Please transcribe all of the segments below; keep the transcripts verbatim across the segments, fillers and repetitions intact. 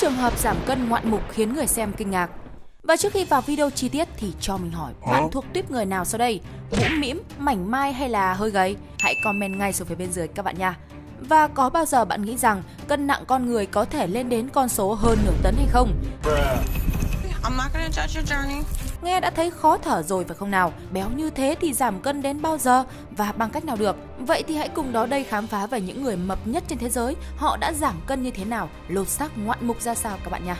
trường hợp giảm cân ngoạn mục khiến người xem kinh ngạc. Và trước khi vào video chi tiết thì cho mình hỏi, bạn thuộc tuýp người nào sau đây? Mũm mĩm, mảnh mai hay là hơi gầy? Hãy comment ngay xuống phía bên dưới các bạn nha. Và có bao giờ bạn nghĩ rằng cân nặng con người có thể lên đến con số hơn nửa tấn hay không? I'm not gonna judge your journey. Nghe đã thấy khó thở rồi phải không nào? Béo như thế thì giảm cân đến bao giờ và bằng cách nào được? Vậy thì hãy cùng đó đây khám phá về những người mập nhất trên thế giới. Họ đã giảm cân như thế nào? Lột xác ngoạn mục ra sao các bạn nha.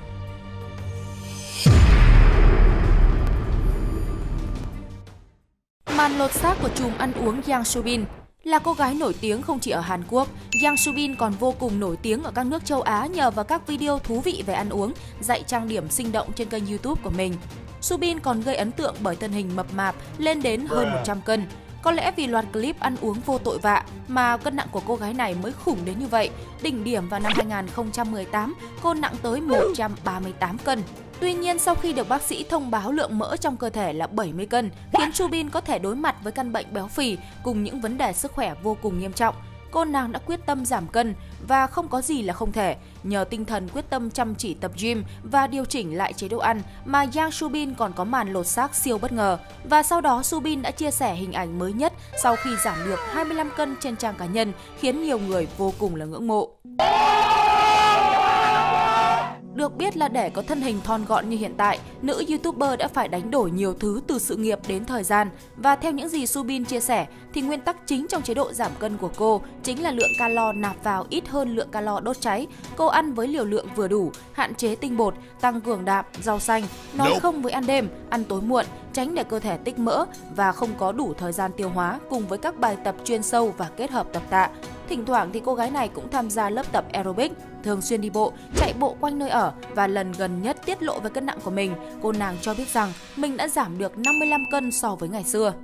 Màn lột xác của trùm ăn uống Yang Subin. Là cô gái nổi tiếng không chỉ ở Hàn Quốc, Yang Subin còn vô cùng nổi tiếng ở các nước châu Á nhờ vào các video thú vị về ăn uống, dạy trang điểm sinh động trên kênh YouTube của mình. Subin còn gây ấn tượng bởi thân hình mập mạp lên đến hơn một trăm cân. Có lẽ vì loạt clip ăn uống vô tội vạ mà cân nặng của cô gái này mới khủng đến như vậy. Đỉnh điểm vào năm hai nghìn không trăm mười tám, cô nặng tới một trăm ba mươi tám cân. Tuy nhiên, sau khi được bác sĩ thông báo lượng mỡ trong cơ thể là bảy mươi cân, khiến Subin có thể đối mặt với căn bệnh béo phì cùng những vấn đề sức khỏe vô cùng nghiêm trọng. Cô nàng đã quyết tâm giảm cân và không có gì là không thể. Nhờ tinh thần quyết tâm chăm chỉ tập gym và điều chỉnh lại chế độ ăn mà Yang Subin còn có màn lột xác siêu bất ngờ. Và sau đó Subin đã chia sẻ hình ảnh mới nhất sau khi giảm được hai mươi lăm cân trên trang cá nhân, khiến nhiều người vô cùng là ngưỡng mộ. Được biết là để có thân hình thon gọn như hiện tại, nữ YouTuber đã phải đánh đổi nhiều thứ từ sự nghiệp đến thời gian. Và theo những gì Subin chia sẻ, thì nguyên tắc chính trong chế độ giảm cân của cô chính là lượng calo nạp vào ít hơn lượng calo đốt cháy. Cô ăn với liều lượng vừa đủ, hạn chế tinh bột, tăng cường đạm, rau xanh, nói không với ăn đêm, ăn tối muộn, tránh để cơ thể tích mỡ và không có đủ thời gian tiêu hóa, cùng với các bài tập chuyên sâu và kết hợp tập tạ. Thỉnh thoảng thì cô gái này cũng tham gia lớp tập aerobic, thường xuyên đi bộ, chạy bộ quanh nơi ở và lần gần nhất tiết lộ về cân nặng của mình, cô nàng cho biết rằng mình đã giảm được năm mươi lăm cân so với ngày xưa.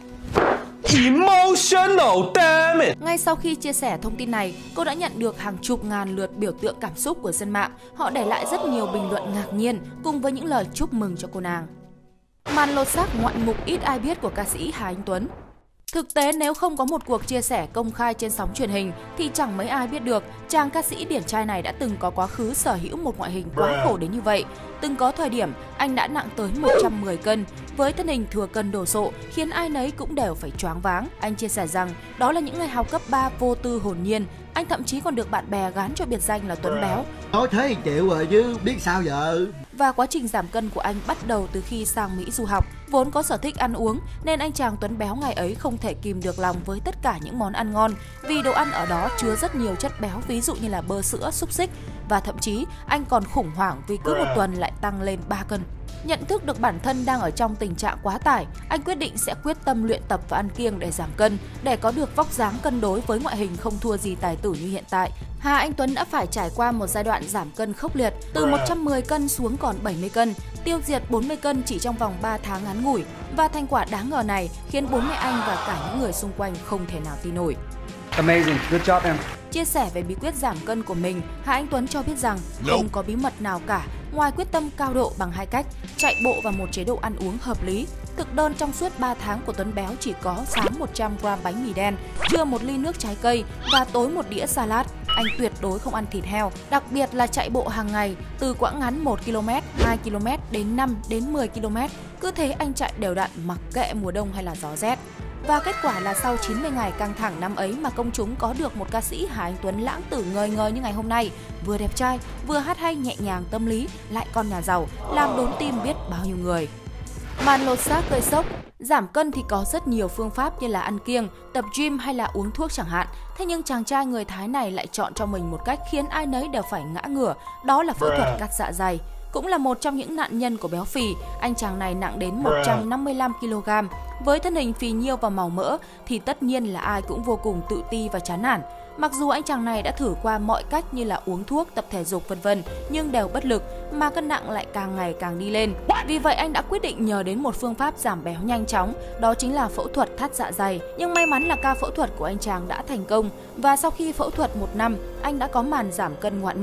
Emotional, damn it. Ngay sau khi chia sẻ thông tin này, cô đã nhận được hàng chục ngàn lượt biểu tượng cảm xúc của dân mạng. Họ để lại rất nhiều bình luận ngạc nhiên cùng với những lời chúc mừng cho cô nàng. Màn lột xác ngoạn mục ít ai biết của ca sĩ Hà Anh Tuấn. Thực tế nếu không có một cuộc chia sẻ công khai trên sóng truyền hình thì chẳng mấy ai biết được chàng ca sĩ điển trai này đã từng có quá khứ sở hữu một ngoại hình quá khổ đến như vậy. Từng có thời điểm anh đã nặng tới một trăm mười cân, với thân hình thừa cân đồ sộ khiến ai nấy cũng đều phải choáng váng. Anh chia sẻ rằng đó là những ngày học cấp ba vô tư hồn nhiên. Anh thậm chí còn được bạn bè gán cho biệt danh là Tuấn Béo. Nói thế thì chịu rồi chứ biết sao giờ. Và quá trình giảm cân của anh bắt đầu từ khi sang Mỹ du học. Vốn có sở thích ăn uống nên anh chàng Tuấn Béo ngày ấy không thể kìm được lòng với tất cả những món ăn ngon, vì đồ ăn ở đó chứa rất nhiều chất béo, ví dụ như là bơ sữa, xúc xích. Và thậm chí anh còn khủng hoảng vì cứ một tuần lại tăng lên ba cân. Nhận thức được bản thân đang ở trong tình trạng quá tải, anh quyết định sẽ quyết tâm luyện tập và ăn kiêng để giảm cân, để có được vóc dáng cân đối với ngoại hình không thua gì tài tử như hiện tại. Hà Anh Tuấn đã phải trải qua một giai đoạn giảm cân khốc liệt, từ một trăm mười cân xuống còn bảy mươi cân, tiêu diệt bốn mươi cân chỉ trong vòng ba tháng ngắn ngủi. Và thành quả đáng ngờ này khiến bố mẹ anh và cả những người xung quanh không thể nào tin nổi. Amazing, good job em. Chia sẻ về bí quyết giảm cân của mình, Hà Anh Tuấn cho biết rằng không có bí mật nào cả, ngoài quyết tâm cao độ bằng hai cách: chạy bộ và một chế độ ăn uống hợp lý. Thực đơn trong suốt ba tháng của Tuấn Béo chỉ có sáng một trăm gam bánh mì đen, trưa một ly nước trái cây và tối một đĩa salad. Anh tuyệt đối không ăn thịt heo, đặc biệt là chạy bộ hàng ngày từ quãng ngắn một ki lô mét, hai ki lô mét đến năm đến mười ki lô mét. Cứ thế anh chạy đều đặn mặc kệ mùa đông hay là gió rét. Và kết quả là sau chín mươi ngày căng thẳng năm ấy mà công chúng có được một ca sĩ Hà Anh Tuấn lãng tử ngời ngời như ngày hôm nay, vừa đẹp trai, vừa hát hay nhẹ nhàng tâm lý, lại con nhà giàu, làm đốn tim biết bao nhiêu người. Màn lột xác gây sốc. Giảm cân thì có rất nhiều phương pháp như là ăn kiêng, tập gym hay là uống thuốc chẳng hạn. Thế nhưng chàng trai người Thái này lại chọn cho mình một cách khiến ai nấy đều phải ngã ngửa, đó là phẫu thuật cắt dạ dày. Cũng là một trong những nạn nhân của béo phì, anh chàng này nặng đến một trăm năm mươi lăm ki lô gam. Với thân hình phì nhiêu và màu mỡ thì tất nhiên là ai cũng vô cùng tự ti và chán nản. Mặc dù anh chàng này đã thử qua mọi cách như là uống thuốc, tập thể dục vân vân nhưng đều bất lực, mà cân nặng lại càng ngày càng đi lên. Vì vậy anh đã quyết định nhờ đến một phương pháp giảm béo nhanh chóng, đó chính là phẫu thuật thắt dạ dày. Nhưng may mắn là ca phẫu thuật của anh chàng đã thành công, và sau khi phẫu thuật một năm, anh đã có màn giảm cân ngoạn mục.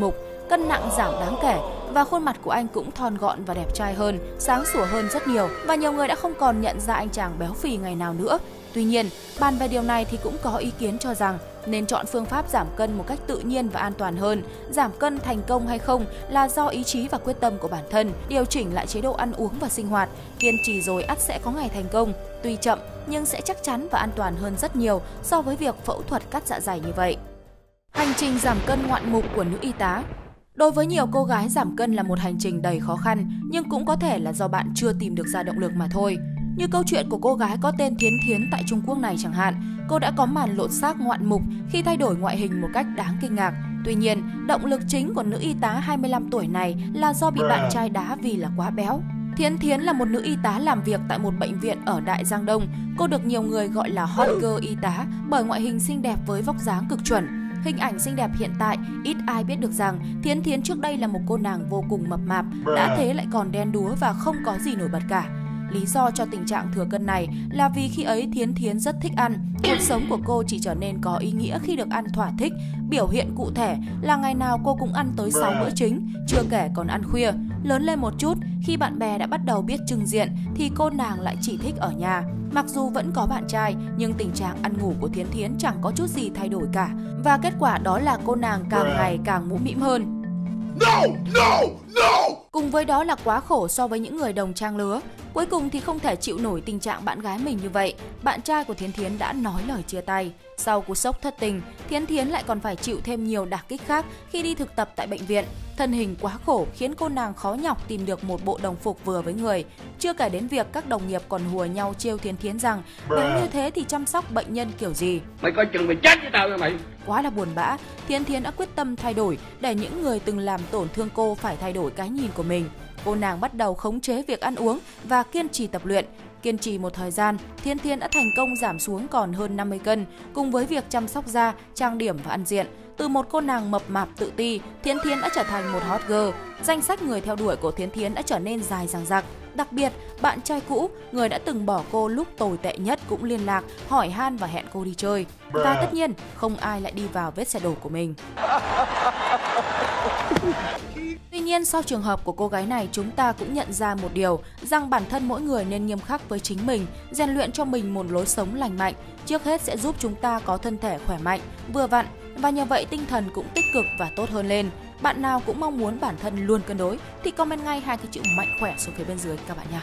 cân nặng giảm đáng kể và khuôn mặt của anh cũng thon gọn và đẹp trai hơn, sáng sủa hơn rất nhiều và nhiều người đã không còn nhận ra anh chàng béo phì ngày nào nữa. Tuy nhiên, bàn về điều này thì cũng có ý kiến cho rằng nên chọn phương pháp giảm cân một cách tự nhiên và an toàn hơn. Giảm cân thành công hay không là do ý chí và quyết tâm của bản thân, điều chỉnh lại chế độ ăn uống và sinh hoạt, kiên trì rồi ắt sẽ có ngày thành công. Tuy chậm nhưng sẽ chắc chắn và an toàn hơn rất nhiều so với việc phẫu thuật cắt dạ dày như vậy. Hành trình giảm cân ngoạn mục của nữ y tá. Đối với nhiều cô gái, giảm cân là một hành trình đầy khó khăn, nhưng cũng có thể là do bạn chưa tìm được ra động lực mà thôi. Như câu chuyện của cô gái có tên Thiến Thiến tại Trung Quốc này chẳng hạn, cô đã có màn lột xác ngoạn mục khi thay đổi ngoại hình một cách đáng kinh ngạc. Tuy nhiên, động lực chính của nữ y tá hai mươi lăm tuổi này là do bị bạn trai đá vì là quá béo. Thiến Thiến là một nữ y tá làm việc tại một bệnh viện ở Đại Giang Đông. Cô được nhiều người gọi là hot girl y tá bởi ngoại hình xinh đẹp với vóc dáng cực chuẩn. Hình ảnh xinh đẹp hiện tại, ít ai biết được rằng Thiến Thiến trước đây là một cô nàng vô cùng mập mạp, đã thế lại còn đen đúa và không có gì nổi bật cả. Lý do cho tình trạng thừa cân này là vì khi ấy Thiến Thiến rất thích ăn. Cuộc sống của cô chỉ trở nên có ý nghĩa khi được ăn thỏa thích. Biểu hiện cụ thể là ngày nào cô cũng ăn tới sáu bữa chính, chưa kể còn ăn khuya. Lớn lên một chút, khi bạn bè đã bắt đầu biết trưng diện thì cô nàng lại chỉ thích ở nhà. Mặc dù vẫn có bạn trai, nhưng tình trạng ăn ngủ của Thiến Thiến chẳng có chút gì thay đổi cả. Và kết quả đó là cô nàng càng ngày càng mũm mĩm hơn. No, no, no. Cùng với đó là quá khổ so với những người đồng trang lứa. Cuối cùng thì không thể chịu nổi tình trạng bạn gái mình như vậy, bạn trai của Thiến Thiến đã nói lời chia tay. Sau cú sốc thất tình, Thiến Thiến lại còn phải chịu thêm nhiều đả kích khác khi đi thực tập tại bệnh viện. Thân hình quá khổ khiến cô nàng khó nhọc tìm được một bộ đồng phục vừa với người. Chưa kể đến việc các đồng nghiệp còn hùa nhau trêu Thiến Thiến rằng béo như thế thì chăm sóc bệnh nhân kiểu gì. Mày coi chừng mày chết với tao nha mày. Quá là buồn bã, Thiến Thiến đã quyết tâm thay đổi để những người từng làm tổn thương cô phải thay đổi cái nhìn của mình. Cô nàng bắt đầu khống chế việc ăn uống và kiên trì tập luyện. Kiên trì một thời gian, Thiến Thiến đã thành công giảm xuống còn hơn năm mươi cân, cùng với việc chăm sóc da, trang điểm và ăn diện. Từ một cô nàng mập mạp tự ti, Thiến Thiến đã trở thành một hot girl. Danh sách người theo đuổi của Thiến Thiến đã trở nên dài dằng dặc. Đặc biệt, bạn trai cũ, người đã từng bỏ cô lúc tồi tệ nhất cũng liên lạc, hỏi han và hẹn cô đi chơi. Và tất nhiên, không ai lại đi vào vết xe đổ của mình. Tuy nhiên, sau trường hợp của cô gái này, chúng ta cũng nhận ra một điều, rằng bản thân mỗi người nên nghiêm khắc với chính mình, rèn luyện cho mình một lối sống lành mạnh. Trước hết sẽ giúp chúng ta có thân thể khỏe mạnh, vừa vặn, và nhờ vậy tinh thần cũng tích cực và tốt hơn lên. Bạn nào cũng mong muốn bản thân luôn cân đối thì comment ngay hai cái chữ mạnh khỏe xuống phía bên dưới các bạn nhé.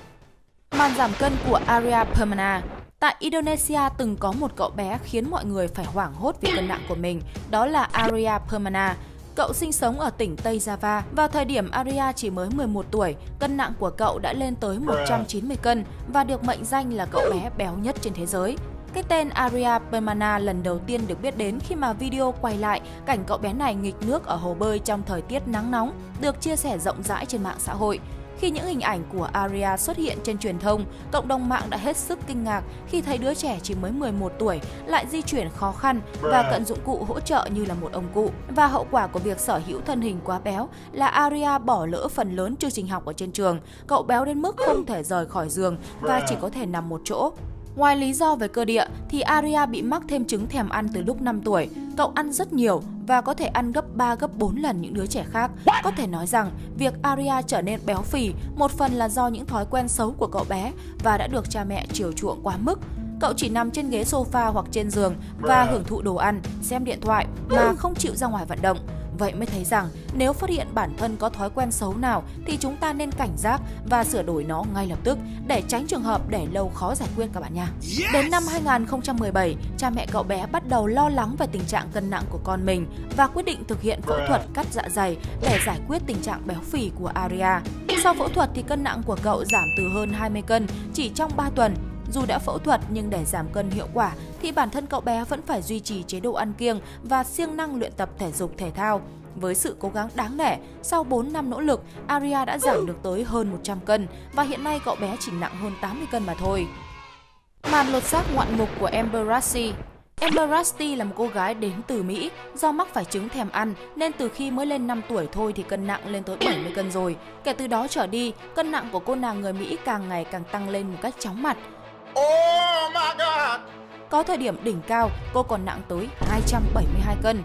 Màn giảm cân của Arya Permana. Tại Indonesia từng có một cậu bé khiến mọi người phải hoảng hốt vì cân nặng của mình, đó là Arya Permana. Cậu sinh sống ở tỉnh Tây Java. Vào thời điểm Arya chỉ mới mười một tuổi, cân nặng của cậu đã lên tới một trăm chín mươi cân và được mệnh danh là cậu bé béo nhất trên thế giới. Cái tên Arya Permana lần đầu tiên được biết đến khi mà video quay lại cảnh cậu bé này nghịch nước ở hồ bơi trong thời tiết nắng nóng được chia sẻ rộng rãi trên mạng xã hội. Khi những hình ảnh của Arya xuất hiện trên truyền thông, cộng đồng mạng đã hết sức kinh ngạc khi thấy đứa trẻ chỉ mới mười một tuổi lại di chuyển khó khăn và cần dụng cụ hỗ trợ như là một ông cụ. Và hậu quả của việc sở hữu thân hình quá béo là Arya bỏ lỡ phần lớn chương trình học ở trên trường. Cậu béo đến mức không thể rời khỏi giường và chỉ có thể nằm một chỗ. Ngoài lý do về cơ địa thì Arya bị mắc thêm chứng thèm ăn từ lúc năm tuổi. Cậu ăn rất nhiều và có thể ăn gấp ba gấp bốn lần những đứa trẻ khác. Có thể nói rằng việc Arya trở nên béo phì một phần là do những thói quen xấu của cậu bé và đã được cha mẹ chiều chuộng quá mức. Cậu chỉ nằm trên ghế sofa hoặc trên giường và hưởng thụ đồ ăn, xem điện thoại mà không chịu ra ngoài vận động. Vậy mới thấy rằng nếu phát hiện bản thân có thói quen xấu nào thì chúng ta nên cảnh giác và sửa đổi nó ngay lập tức để tránh trường hợp để lâu khó giải quyết các bạn nha. Yes! Đến năm hai nghìn không trăm mười bảy, cha mẹ cậu bé bắt đầu lo lắng về tình trạng cân nặng của con mình và quyết định thực hiện phẫu thuật cắt dạ dày để giải quyết tình trạng béo phì của Arya. Sau phẫu thuật thì cân nặng của cậu giảm từ hơn hai mươi cân chỉ trong ba tuần. Dù đã phẫu thuật nhưng để giảm cân hiệu quả thì bản thân cậu bé vẫn phải duy trì chế độ ăn kiêng và siêng năng luyện tập thể dục thể thao. Với sự cố gắng đáng nể, sau bốn năm nỗ lực, Arya đã giảm được tới hơn một trăm cân và hiện nay cậu bé chỉ nặng hơn tám mươi cân mà thôi. Màn lột xác ngoạn mục của Amber Rusty. Amber Rusty là một cô gái đến từ Mỹ. Do mắc phải chứng thèm ăn nên từ khi mới lên năm tuổi thôi thì cân nặng lên tới bảy mươi cân rồi. Kể từ đó trở đi, cân nặng của cô nàng người Mỹ càng ngày càng tăng lên một cách chóng mặt. Oh my God. Có thời điểm đỉnh cao, cô còn nặng tới hai trăm bảy mươi hai cân.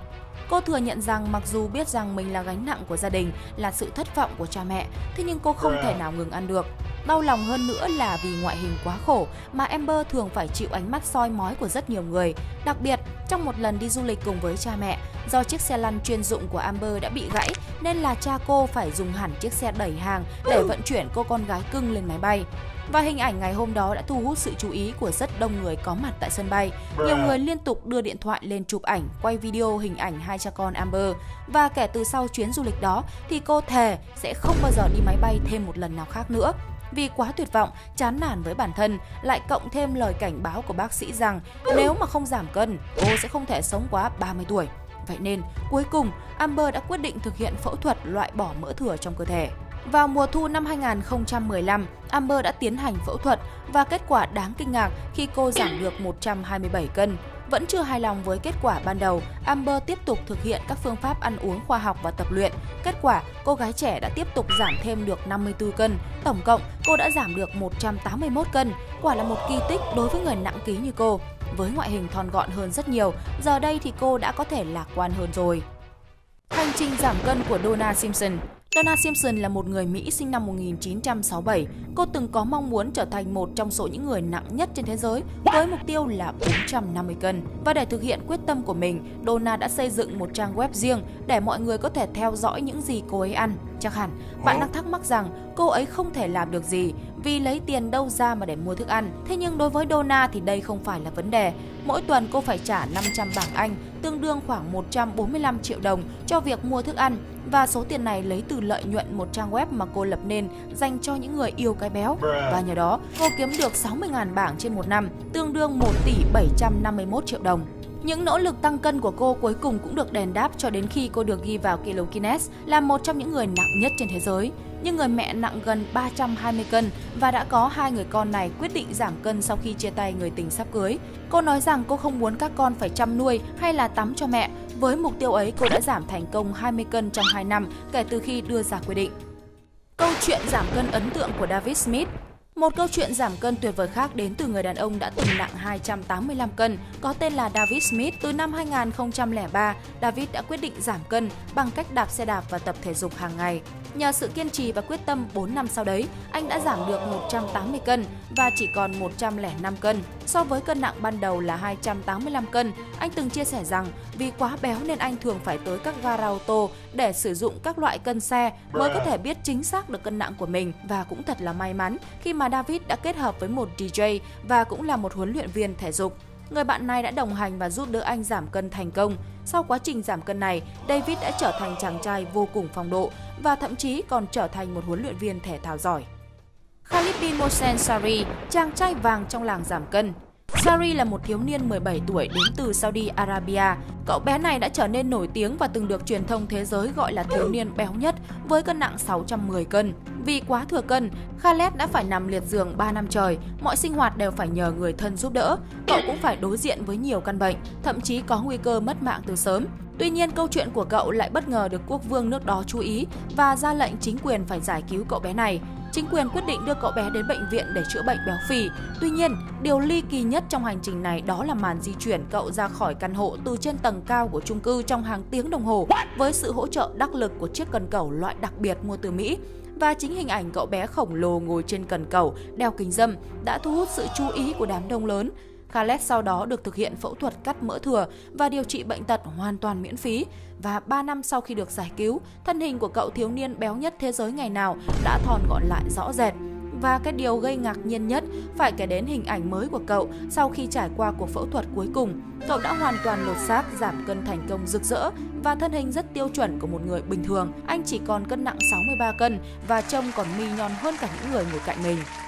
Cô thừa nhận rằng mặc dù biết rằng mình là gánh nặng của gia đình, là sự thất vọng của cha mẹ, thế nhưng cô không thể nào ngừng ăn được. Đau lòng hơn nữa là vì ngoại hình quá khổ mà Amber thường phải chịu ánh mắt soi mói của rất nhiều người. Đặc biệt, trong một lần đi du lịch cùng với cha mẹ, do chiếc xe lăn chuyên dụng của Amber đã bị gãy nên là cha cô phải dùng hẳn chiếc xe đẩy hàng để vận chuyển cô con gái cưng lên máy bay. Và hình ảnh ngày hôm đó đã thu hút sự chú ý của rất đông người có mặt tại sân bay. Nhiều người liên tục đưa điện thoại lên chụp ảnh, quay video hình ảnh hai cha con Amber. Và kể từ sau chuyến du lịch đó thì cô thề sẽ không bao giờ đi máy bay thêm một lần nào khác nữa. Vì quá tuyệt vọng, chán nản với bản thân, lại cộng thêm lời cảnh báo của bác sĩ rằng nếu mà không giảm cân, cô sẽ không thể sống quá ba mươi tuổi. Vậy nên, cuối cùng, Amber đã quyết định thực hiện phẫu thuật loại bỏ mỡ thừa trong cơ thể. Vào mùa thu năm hai nghìn không trăm mười lăm, Amber đã tiến hành phẫu thuật và kết quả đáng kinh ngạc khi cô giảm được một trăm hai mươi bảy cân. Vẫn chưa hài lòng với kết quả ban đầu, Amber tiếp tục thực hiện các phương pháp ăn uống khoa học và tập luyện. Kết quả, cô gái trẻ đã tiếp tục giảm thêm được năm mươi tư cân. Tổng cộng, cô đã giảm được một trăm tám mươi mốt cân. Quả là một kỳ tích đối với người nặng ký như cô. Với ngoại hình thon gọn hơn rất nhiều, giờ đây thì cô đã có thể lạc quan hơn rồi. Hành trình giảm cân của Donna Simpson. Donna Simpson là một người Mỹ sinh năm một nghìn chín trăm sáu mươi bảy. Cô từng có mong muốn trở thành một trong số những người nặng nhất trên thế giới với mục tiêu là bốn trăm năm mươi cân. Và để thực hiện quyết tâm của mình, Donna đã xây dựng một trang web riêng để mọi người có thể theo dõi những gì cô ấy ăn. Chắc hẳn bạn đang thắc mắc rằng cô ấy không thể làm được gì vì lấy tiền đâu ra mà để mua thức ăn. Thế nhưng đối với Donna thì đây không phải là vấn đề. Mỗi tuần cô phải trả năm trăm bảng Anh, tương đương khoảng một trăm bốn mươi lăm triệu đồng cho việc mua thức ăn. Và số tiền này lấy từ lợi nhuận một trang web mà cô lập nên dành cho những người yêu cái béo. Và nhờ đó, cô kiếm được sáu mươi nghìn bảng trên một năm, tương đương một tỷ bảy trăm năm mươi mốt triệu đồng. Những nỗ lực tăng cân của cô cuối cùng cũng được đền đáp cho đến khi cô được ghi vào kỷ lục Guinness là một trong những người nặng nhất trên thế giới. Nhưng người mẹ nặng gần ba trăm hai mươi cân và đã có hai người con này quyết định giảm cân sau khi chia tay người tình sắp cưới. Cô nói rằng cô không muốn các con phải chăm nuôi hay là tắm cho mẹ. Với mục tiêu ấy, cô đã giảm thành công hai mươi cân trong hai năm kể từ khi đưa ra quyết định. Câu chuyện giảm cân ấn tượng của David Smith. Một câu chuyện giảm cân tuyệt vời khác đến từ người đàn ông đã từng nặng hai trăm tám mươi lăm cân, có tên là David Smith. Từ năm hai nghìn không trăm lẻ ba, David đã quyết định giảm cân bằng cách đạp xe đạp và tập thể dục hàng ngày. Nhờ sự kiên trì và quyết tâm, bốn năm sau đấy, anh đã giảm được một trăm tám mươi cân và chỉ còn một trăm lẻ năm cân. So với cân nặng ban đầu là hai trăm tám mươi lăm cân, anh từng chia sẻ rằng vì quá béo nên anh thường phải tới các gara ô tô để sử dụng các loại cân xe mới có thể biết chính xác được cân nặng của mình. Và cũng thật là may mắn khi mà David đã kết hợp với một đi jay và cũng là một huấn luyện viên thể dục. Người bạn này đã đồng hành và giúp đỡ anh giảm cân thành công. Sau quá trình giảm cân này, David đã trở thành chàng trai vô cùng phong độ và thậm chí còn trở thành một huấn luyện viên thể thao giỏi. Khalid bin Mohsen Sari, chàng trai vàng trong làng giảm cân. Sari là một thiếu niên mười bảy tuổi đến từ Saudi Arabia. Cậu bé này đã trở nên nổi tiếng và từng được truyền thông thế giới gọi là thiếu niên béo nhất với cân nặng sáu trăm mười cân. Vì quá thừa cân, Khaled đã phải nằm liệt giường ba năm trời, mọi sinh hoạt đều phải nhờ người thân giúp đỡ. Cậu cũng phải đối diện với nhiều căn bệnh, thậm chí có nguy cơ mất mạng từ sớm. Tuy nhiên, câu chuyện của cậu lại bất ngờ được quốc vương nước đó chú ý và ra lệnh chính quyền phải giải cứu cậu bé này. Chính quyền quyết định đưa cậu bé đến bệnh viện để chữa bệnh béo phì. Tuy nhiên, điều ly kỳ nhất trong hành trình này đó là màn di chuyển cậu ra khỏi căn hộ từ trên tầng cao của chung cư trong hàng tiếng đồng hồ với sự hỗ trợ đắc lực của chiếc cần cẩu loại đặc biệt mua từ Mỹ. Và chính hình ảnh cậu bé khổng lồ ngồi trên cần cẩu, đeo kính râm đã thu hút sự chú ý của đám đông lớn. Khaled sau đó được thực hiện phẫu thuật cắt mỡ thừa và điều trị bệnh tật hoàn toàn miễn phí. Và ba năm sau khi được giải cứu, thân hình của cậu thiếu niên béo nhất thế giới ngày nào đã thon gọn lại rõ rệt. Và cái điều gây ngạc nhiên nhất phải kể đến hình ảnh mới của cậu sau khi trải qua cuộc phẫu thuật cuối cùng. Cậu đã hoàn toàn lột xác, giảm cân thành công rực rỡ và thân hình rất tiêu chuẩn của một người bình thường. Anh chỉ còn cân nặng sáu mươi ba cân và trông còn mi nhon hơn cả những người ngồi cạnh mình.